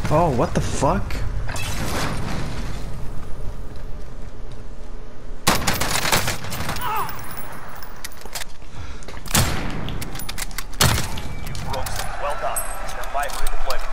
Oh, what the fuck? Well done. Stand by for redeployment.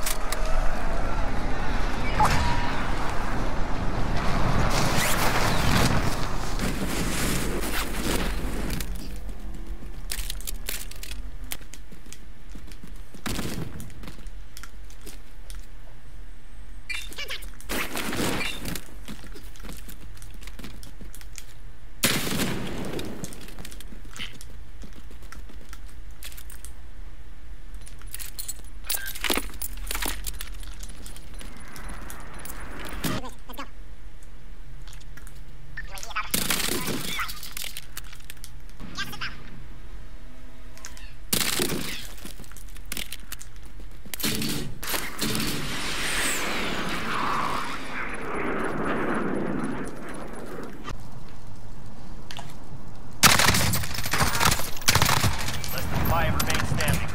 Five remain standing.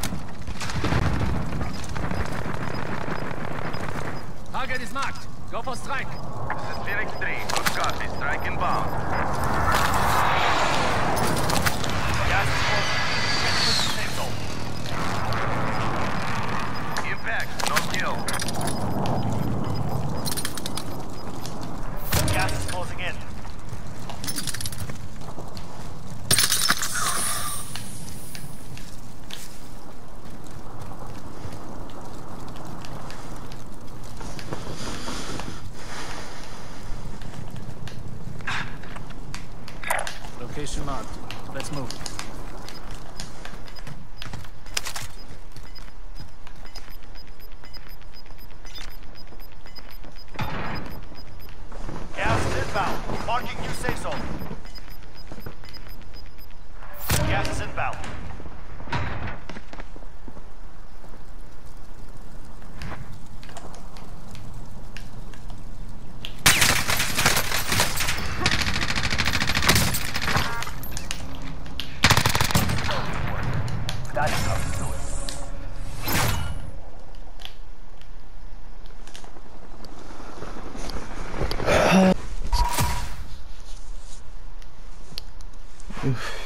Target is marked. Go for strike. This is Phoenix 3. Good copy. Strike inbound. Gas is closing. Get to the safe zone. Impact. No kill. Gas is closing in. Location marked. Let's move. Gas is inbound. Marking new safe zone. Gas is inbound. That's how you do it. Oof.